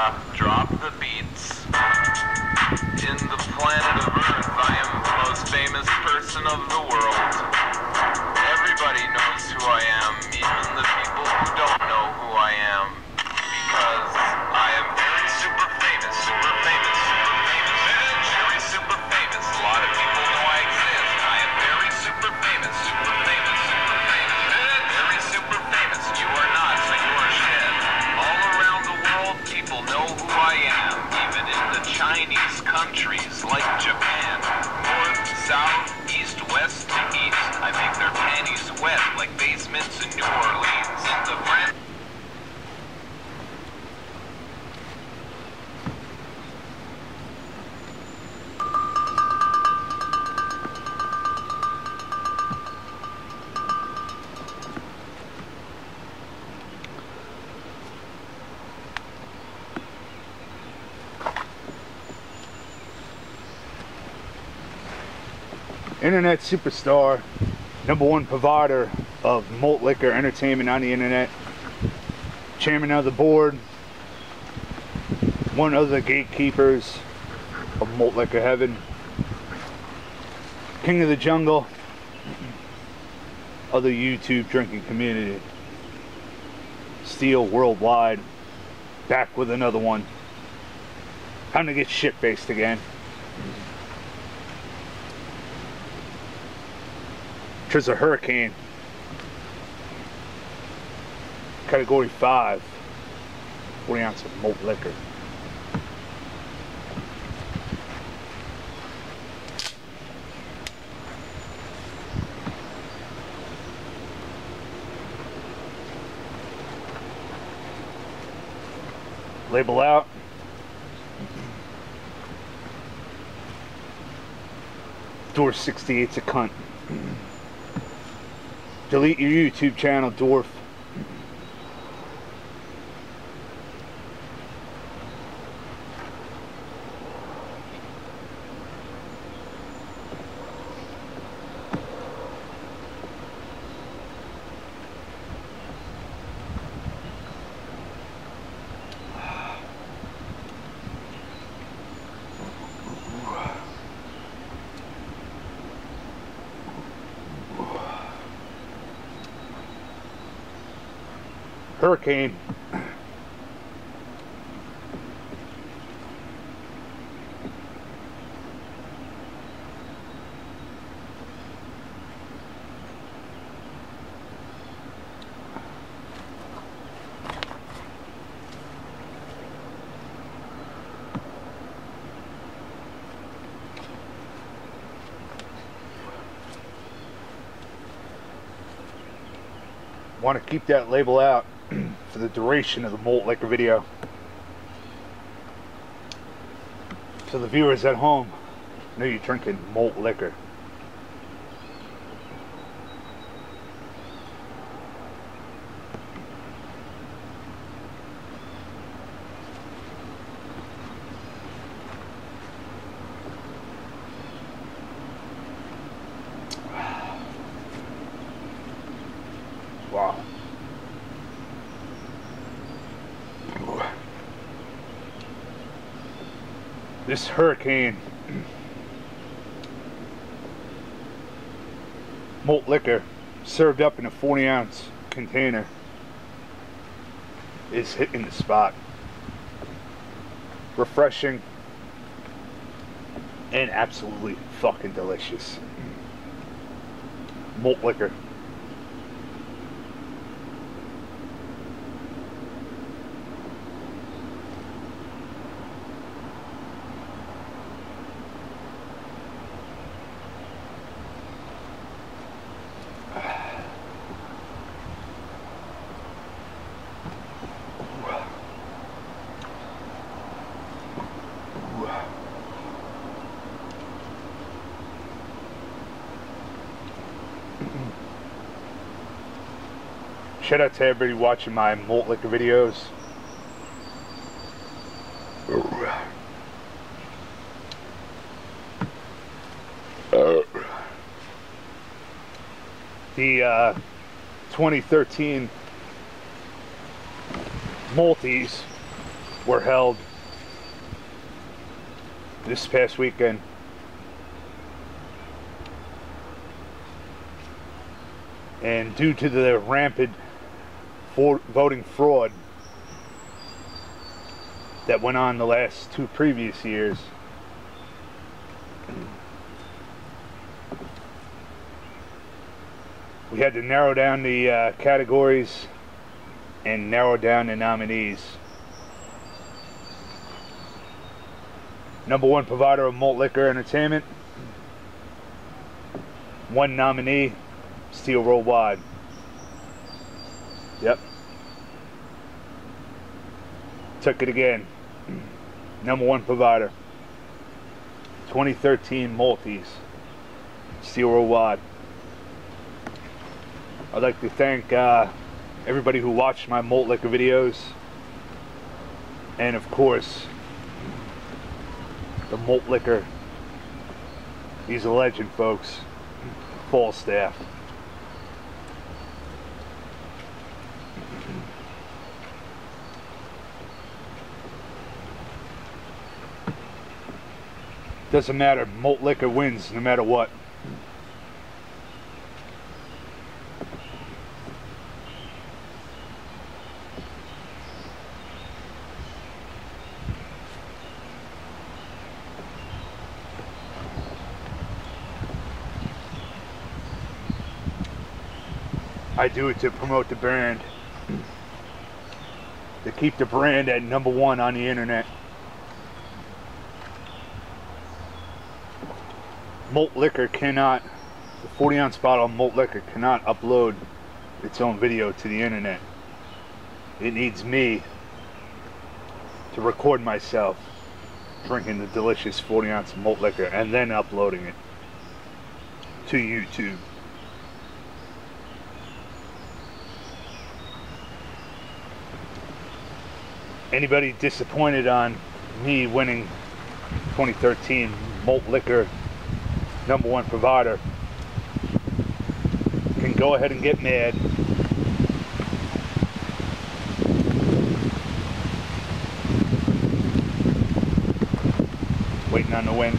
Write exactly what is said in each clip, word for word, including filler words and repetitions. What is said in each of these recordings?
uh, drop the beats. In the planet of Earth, I am the most famous person of the world. Everybody knows who I am, even the people who don't know who I am. Because I am very super famous, super famous, super famous, very super famous. A lot of people know I exist. I am very super famous, super famous, super famous, very super famous. You are not, so you are shit. All around the world, people know who I am, even in the Chinese countries like Japan. North, south, east, west to east. I make their panties wet like basements in New Orleans. In the French. Internet superstar, number one provider of malt liquor entertainment on the internet, chairman of the board, one of the gatekeepers of malt liquor heaven, king of the jungle of the YouTube drinking community, Steel Worldwide, back with another one. Time to get shit-faced again. There's a hurricane, category five, forty ounce of malt liquor. Label out. Door sixty-eight's a cunt. Delete your YouTube channel, dwarf. Hurricane. Want to keep that label out for the duration of the malt liquor video, so the viewers at home know you're drinking malt liquor. Wow. This hurricane malt liquor served up in a forty ounce container is hitting the spot. Refreshing and absolutely fucking delicious. Malt liquor. Shout out to everybody watching my malt liquor videos. The uh, twenty thirteen Maltese were held this past weekend. And due to the rampant voting fraud that went on the last two previous years, we had to narrow down the uh, categories and narrow down the nominees. Number one provider of malt liquor entertainment. One nominee, Steel Worldwide. Yep. Took it again. Number one provider. twenty thirteen Maltese, Steel Worldwide. I'd like to thank uh, everybody who watched my malt liquor videos, and of course the malt liquor. He's a legend, folks. Fall staff. Doesn't matter, malt liquor wins no matter what. I do it to promote the brand, to keep the brand at number one on the internet. Malt liquor cannot, the forty ounce bottle of malt liquor cannot upload its own video to the internet. It needs me to record myself drinking the delicious forty ounce malt liquor and then uploading it to YouTube. Anybody disappointed on me winning twenty thirteen malt liquor number one provider can go ahead and get mad. Waiting on the wind.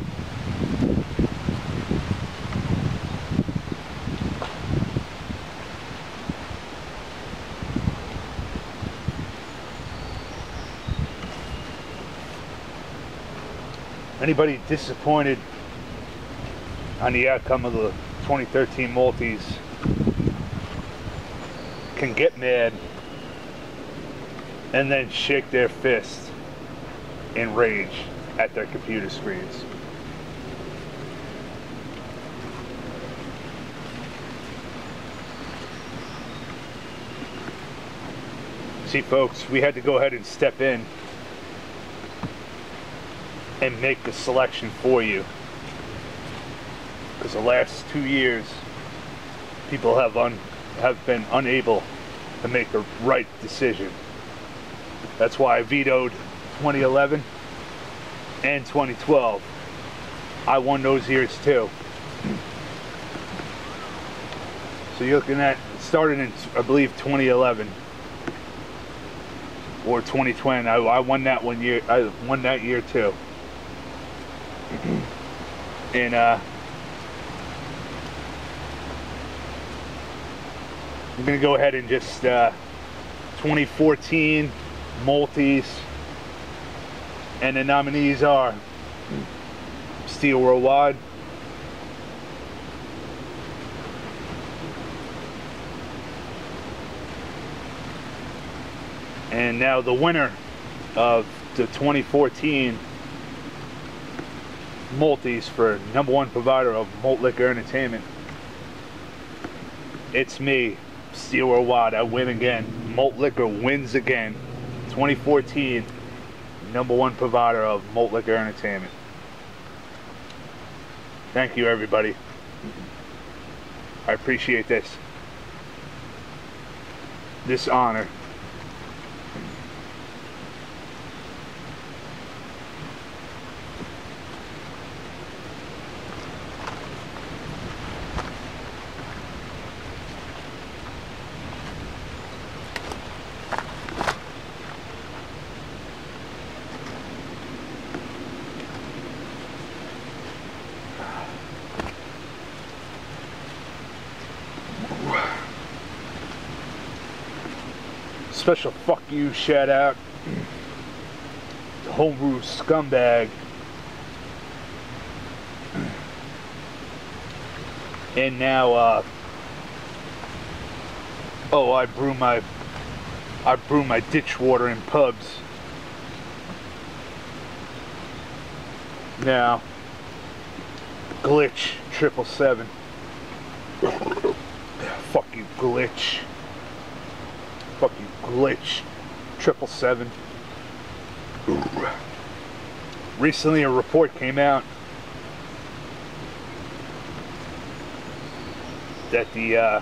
Anybody disappointed on the outcome of the twenty thirteen Maltese can get mad and then shake their fist in rage at their computer screens. See, folks, we had to go ahead and step in and make the selection for you, because the last two years people have un have been unable to make the right decision. That's why I vetoed twenty eleven and twenty twelve. I won those years too. So you're looking at, it started in, I believe, twenty eleven or twenty twenty. I, I won that one year. I won that year too. And uh, I'm gonna go ahead and just uh, twenty fourteen Maltese, and the nominees are Steel Worldwide, and now the winner of the twenty fourteen Maltese for number one provider of malt liquor entertainment. It's me, Steel Worldwide. I win again. Malt liquor wins again. twenty fourteen number one provider of malt liquor entertainment. Thank you, everybody. I appreciate this. This honor. Special fuck you shout out to homebrew scumbag and now uh oh I brew my I brew my ditch water in pubs. Now Glitch triple seven. Fuck you, Glitch. Fuck you, Glitch triple seven. Recently, a report came out that the uh,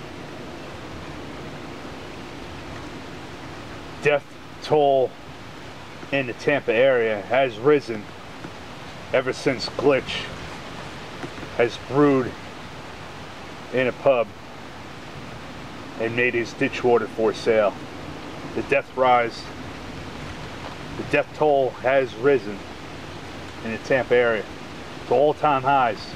death toll in the Tampa area has risen ever since Glitch has brewed in a pub and made his ditch water for sale. The death rise, the death toll has risen in the Tampa area to all-time highs.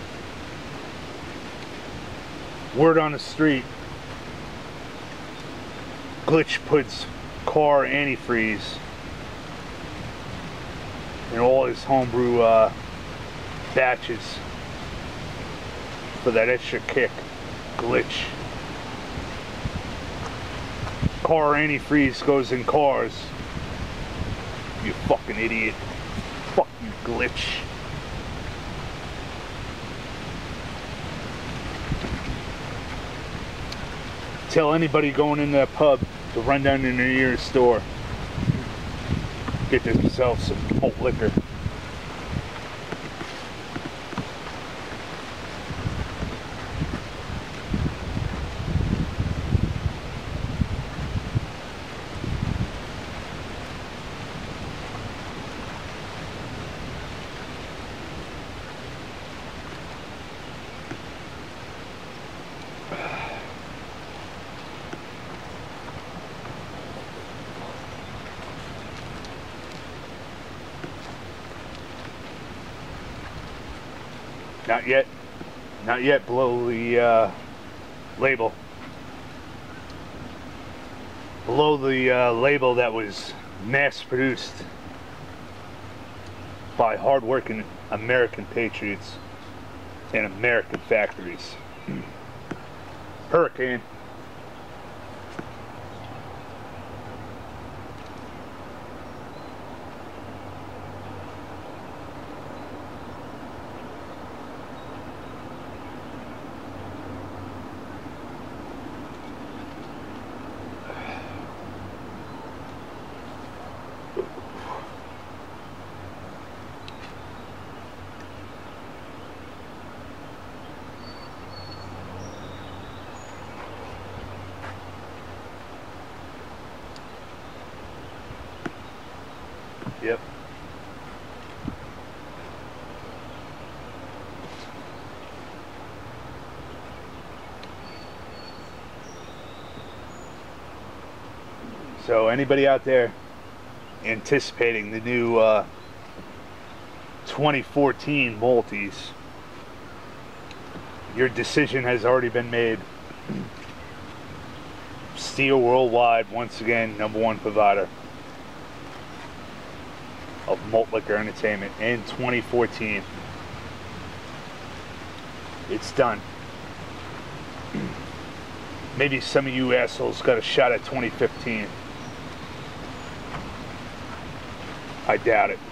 Word on the street, Glitch puts car antifreeze in all his homebrew uh, batches for that extra kick. Glitch. Car antifreeze goes in cars. You fucking idiot. Fuck you, Glitch. Tell anybody going in that pub to run down to the nearest store. Get themselves some malt liquor. Not yet. Not yet below the uh, label. Below the uh, label that was mass produced by hard-working American patriots and American factories. Hurricane. Yep. So anybody out there anticipating the new uh, twenty fourteen Maltese, your decision has already been made. Steel Worldwide, once again, number one provider of malt liquor entertainment in twenty fourteen. It's done. Maybe some of you assholes got a shot at twenty fifteen. I doubt it.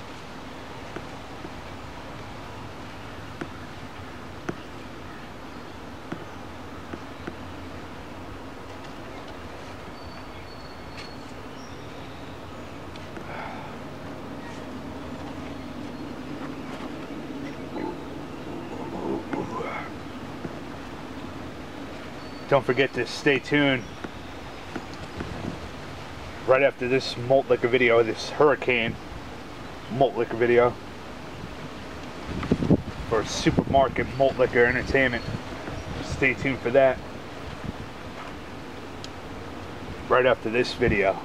Don't forget to stay tuned right after this malt liquor video, this Hurricane malt liquor video for SuperMarket Malt Liquor Entertainment. Stay tuned for that right after this video.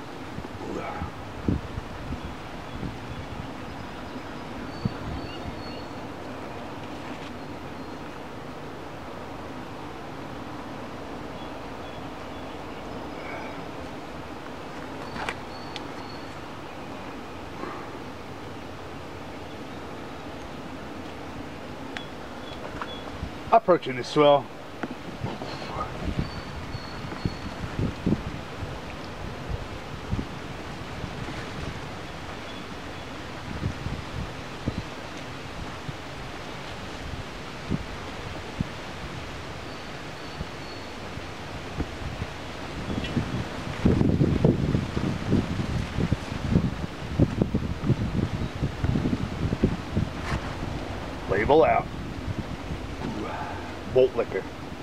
Approaching the swell. Label out. Malt liquor.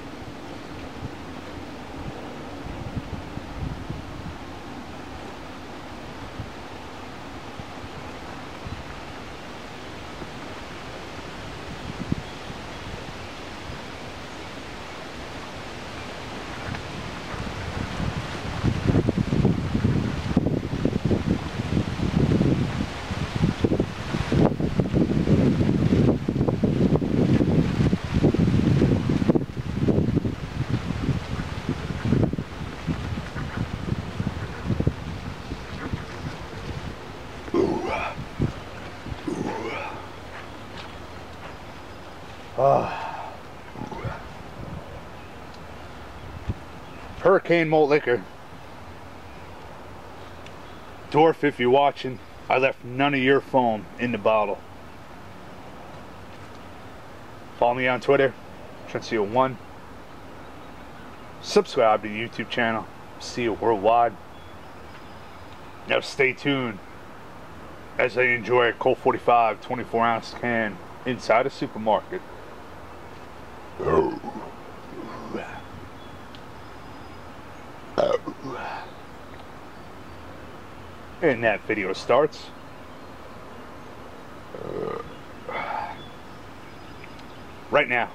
Ah. Hurricane malt liquor. Dwarf, if you're watching, I left none of your foam in the bottle. Follow me on Twitter, Trencio one. Subscribe to the YouTube channel, see you worldwide. Now stay tuned as I enjoy a Colt forty-five twenty-four ounce can inside a supermarket. Oh. Oh. And that video starts uh, right now.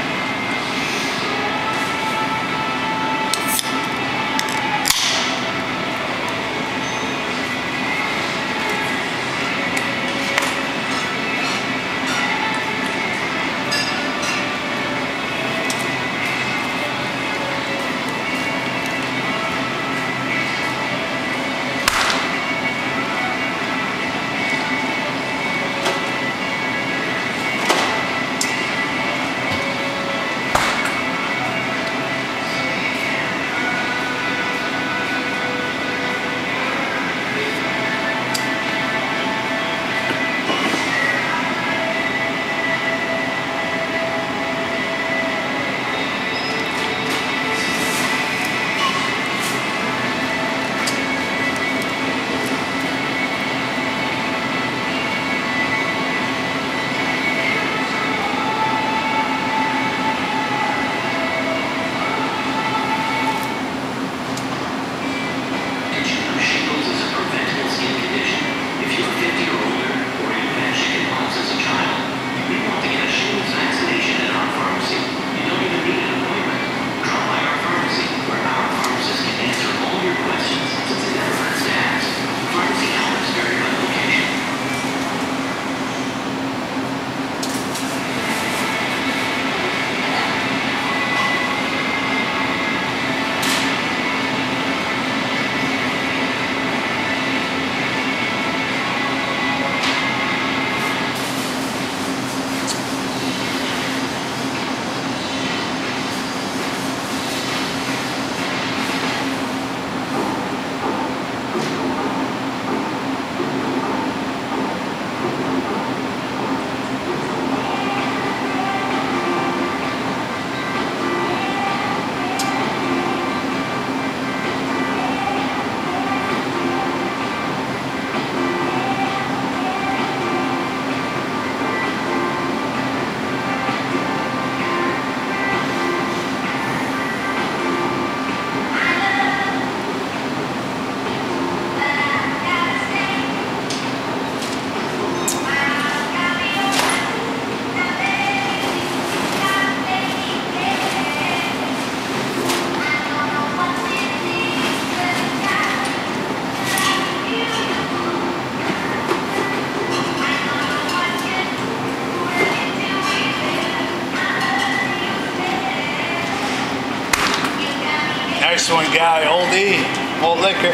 Nice one, guy. Old E. Malt liquor.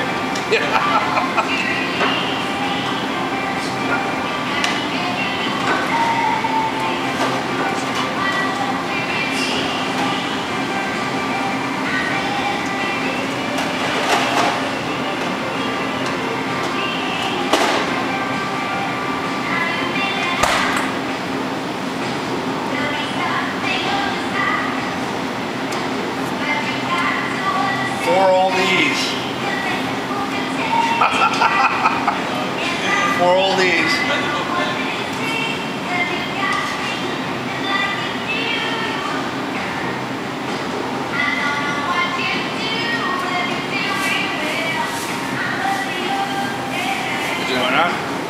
more oldies. Why not?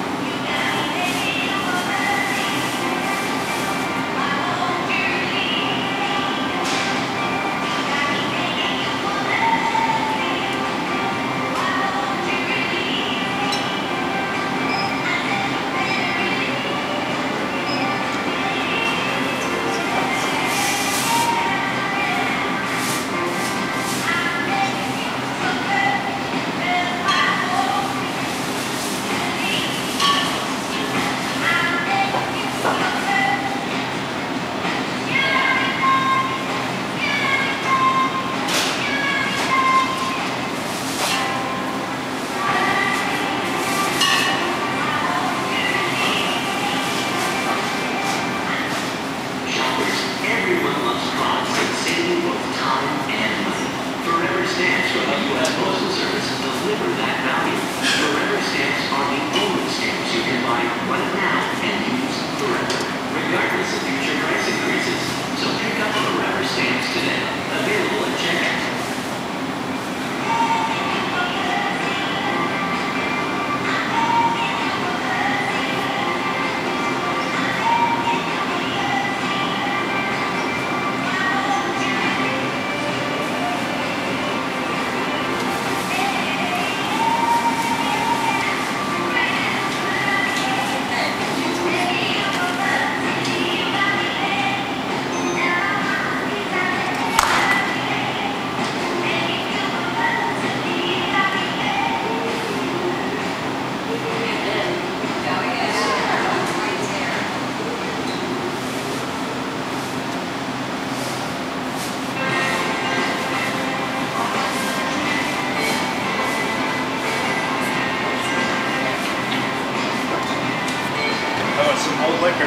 Some old liquor. Uh,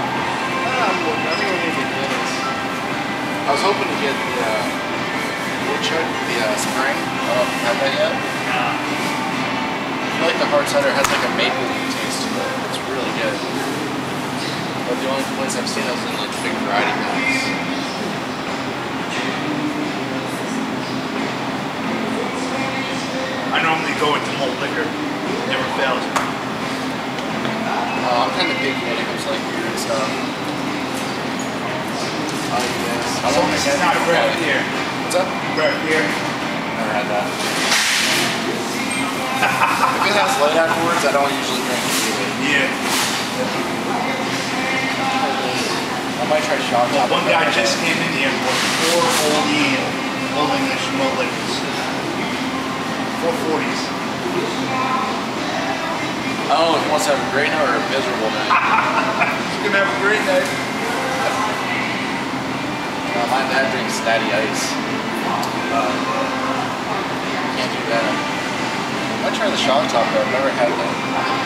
I'm looking. I think we're gonna get Guinness. I was hoping to get the uh, CHUG, the uh, spring. I don't have that yet. Nah. I feel like the hard cider has like a maple taste to it. It's really good. But the only place I've seen those in like big variety packs. I normally go with the malt liquor. Never fails. Uh, I'm kind of picky when it comes to like beer and stuff. Oh yes. I So want this to is not a craft beer. What's up? Craft beer. Never had that. If it has light afterwards, I don't usually drink it either. Yeah. I might try shock Well, top. one guy just came in here with four old old English malt liquors. Four forties. Oh, if he wants to have a great night or a miserable night. He's gonna have a great night. Uh, my dad drinks natty ice. Uh, can't do that. I might try the shock top though. I've never had that.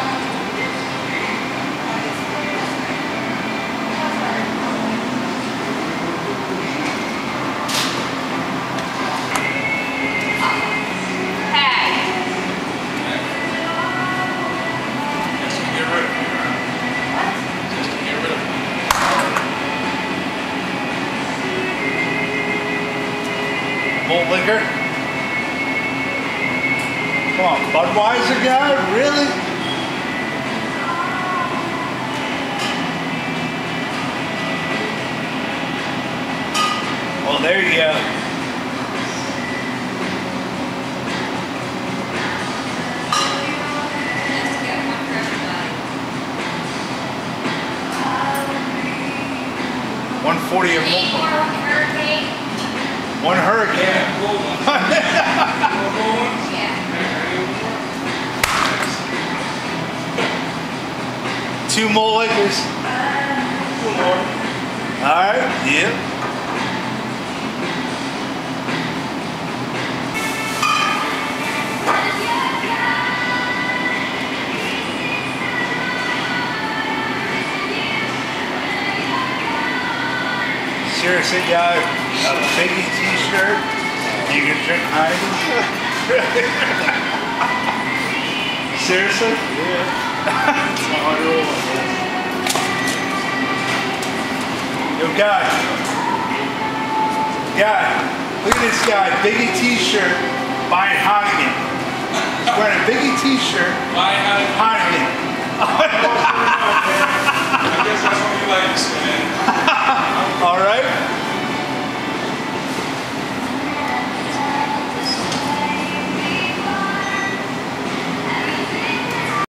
Malt liquor? Come on, Budweiser guy? Really? Well, there you go. one forty of malt. One hurricane. Two more liquors. Two more. All right. Yep. Seriously, guy, a Biggie t-shirt, you can drink Heineken? Seriously? Yeah. It's a hard roll. Yo, guy. Guy, look at this guy. Biggie t-shirt, buying Heineken. He's wearing a Biggie t-shirt, Why have Heineken.